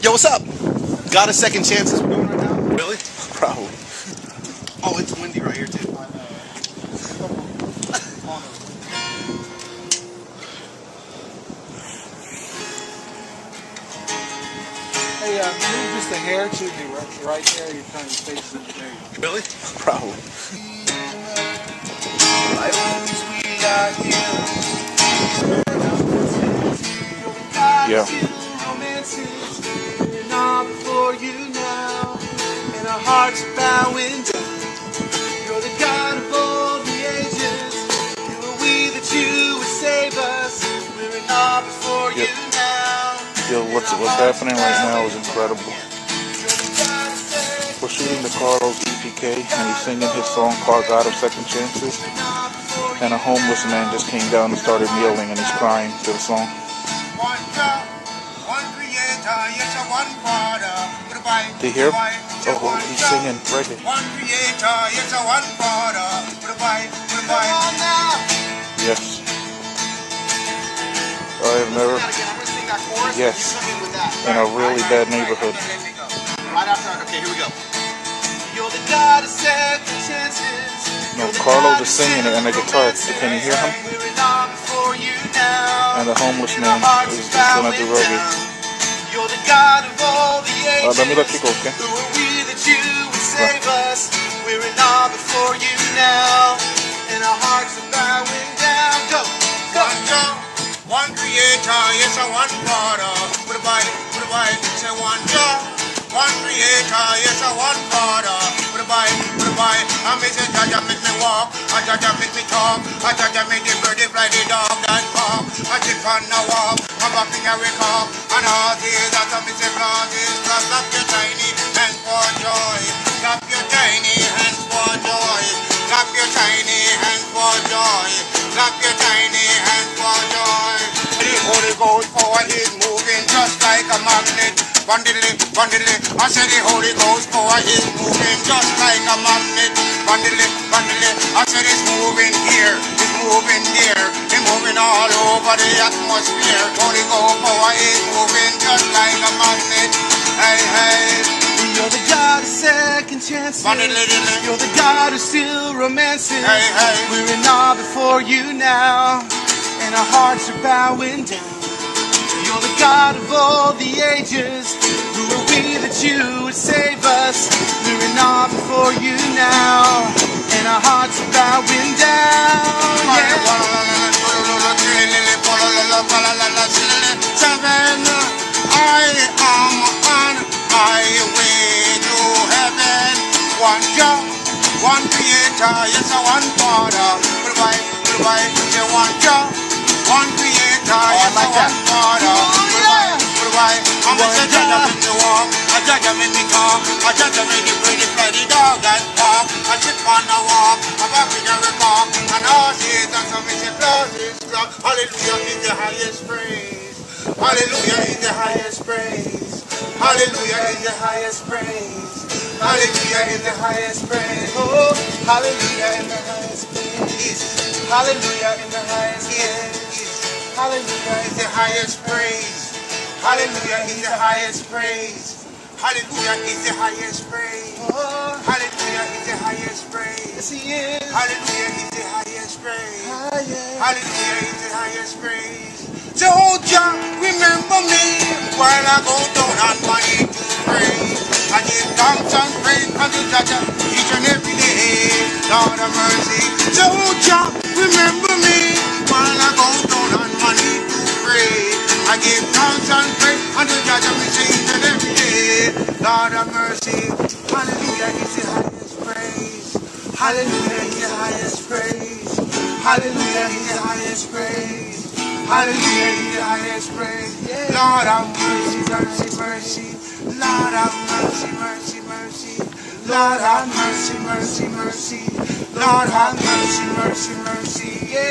Yo, what's up? Got a second chance as we're doing right now? Really? Probably. Oh, it's windy right here too. Hey, move just a hair to the right there. You're trying to face it. There you go. Really? Probably. Yeah. For you now, and our hearts are bowing down. You're the God of all the ages. You are we that you would save us. We're in awe before you now. Yo, what's happening right now is incredible. We're shooting the Carlos EPK, and he's singing his song called God of Second Chances. And a homeless man just came down and started kneeling, and he's crying to the song. One God, one creator, yes, one Father. Do you hear him? Oh, he's singing reggae. One creator, yes, one Father. Yes. I have never. Yes. In a really bad neighborhood. Right after. Okay, here we go. You're the God of second chances. No, Carlos is singing it and the guitar. Can you hear him? And the homeless man is just gonna do reggae. You're the God of all the ages. Let me let you go, okay? Who are we that you would save us? We're in awe before you now, and our hearts are bowing down. Go. One God, one creator, yes, one Father. Put a bite, say one God, one creator, yes, one Father. Put a bite, I may say Jaja make me walk, I Jaja make me talk, I Jaja make the birdie fly the dog that walk, I sit on the walk, I'm up in a wake up, and all these that I miss a clauses, clap your tiny hands for joy, clap your tiny hands for joy, clap your tiny hands for joy, clap your tiny hands for joy. The Holy Ghost power is moving just like a magnet. Bandily, I said the Holy Ghost power is moving just like a magnet. Bandily, I said it's moving here, it's moving there, it's moving all over the atmosphere. Holy Ghost power is moving just like a magnet. Hey, hey. You're the God of second chances. You're the God who still romances. Hey, hey. We're in awe before you now, and our hearts are bowing down. You're the God of all the ages. Who are we that you would save us? We're in awe before you now, and our hearts are bowing down. Yeah. I am on my way to heaven. One God, one creator, yes, one Father. Goodbye, say one God, one creator, yes, one Father. Goodbye, I'm a Jaja make me walk, a Jaja make me talk, a Jaja make me pretty fly the dog that walk. I sit on the walk, I'm back in the walk, and all this and some is a closest clock. Hallelujah is the highest praise. Hallelujah is the highest praise. Hallelujah is the highest praise. Hallelujah is the highest praise. Oh, hallelujah in the highest praise. Hallelujah in the highest praise. Hallelujah is the highest praise. Hallelujah is the highest praise. Hallelujah is the highest praise. Oh, hallelujah is the highest praise. Yes, he is. Hallelujah is the highest praise. Hallelujah is the highest praise. Jehovah, remember me while I go down on my knees to pray. I give thanks and praise unto Jaja each and every day. Lord of mercy. Jehovah, remember me while I go down on my knees to pray. I give thanks and praise unto Jaja each and every day. Lord of mercy. Hallelujah is the highest praise. Hallelujah is the highest praise. Hallelujah is the highest praise. Hallelujah is the highest praise. Lord have mercy, mercy, mercy. Lord have mercy, mercy, mercy. Lord have mercy, mercy, mercy. Lord have mercy, mercy, mercy.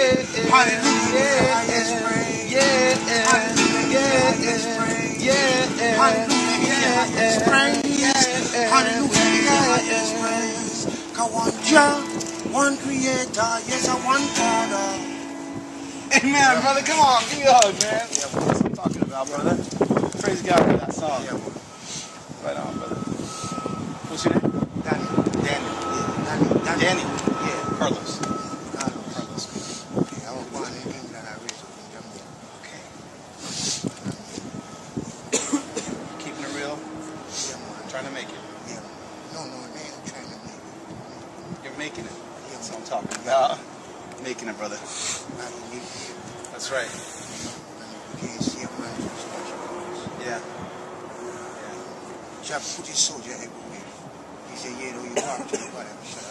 Hallelujah is the highest praise. Hallelujah is the highest praise. Hallelujah is the highest praise. Hallelujah is the highest praise. Come on, Jah, one creator, yes, one Father. Amen, brother. Come on, give me a hug, man. Yeah, well, that's what I'm talking about, brother. Praise God for that song. Yeah, well. Carlos. Carlos. Okay, I was born in England. I raised up in Jamaica. Okay. Keeping it real. Yeah, man. Trying to make it. Yeah. No, they ain't trying to make it. You're making it. Yeah, That's what I'm talking about. Making it, brother. I don't need it. That's right. And you can't see a man just watch it. Yeah. Jah put his soldier everywhere. He said, yeah, though you walk to the bottom,